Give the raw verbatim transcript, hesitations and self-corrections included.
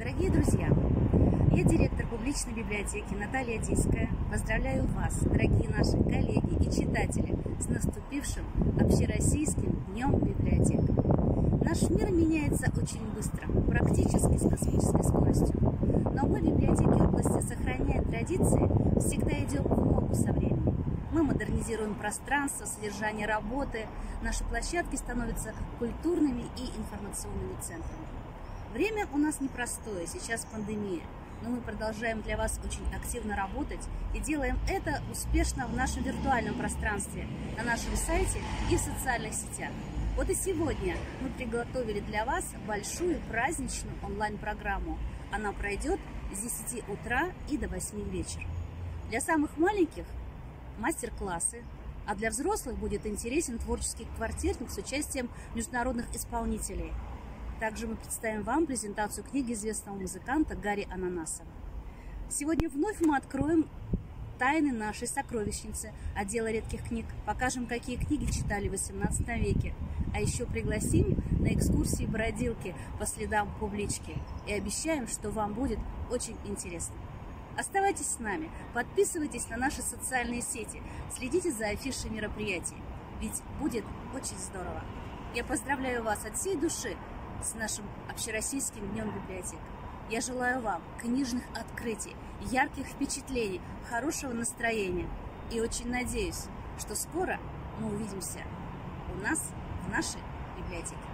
Дорогие друзья, я директор публичной библиотеки Наталья Дийская. Поздравляю вас, дорогие наши коллеги и читатели, с наступившим Общероссийским днем библиотек. Наш мир меняется очень быстро, практически с космической скоростью. Но мы, библиотеки области, сохраняя традиции, всегда идем в ногу со временем. Мы модернизируем пространство, содержание работы, наши площадки становятся культурными и информационными центрами. Время у нас непростое, сейчас пандемия, но мы продолжаем для вас очень активно работать и делаем это успешно в нашем виртуальном пространстве, на нашем сайте и в социальных сетях. Вот и сегодня мы приготовили для вас большую праздничную онлайн-программу. Она пройдет с десяти утра и до восьми вечера. Для самых маленьких мастер-классы, а для взрослых будет интересен творческий квартирник с участием международных исполнителей. Также мы представим вам презентацию книги известного музыканта Гарри Ананасова. Сегодня вновь мы откроем тайны нашей сокровищницы отдела редких книг, покажем, какие книги читали в восемнадцатом веке, а еще пригласим на экскурсии бродилки по следам публички и обещаем, что вам будет очень интересно. Оставайтесь с нами, подписывайтесь на наши социальные сети, следите за афишей мероприятий, ведь будет очень здорово. Я поздравляю вас от всей души с нашим Общероссийским днем библиотек. Я желаю вам книжных открытий, ярких впечатлений, хорошего настроения и очень надеюсь, что скоро мы увидимся у нас в нашей библиотеке.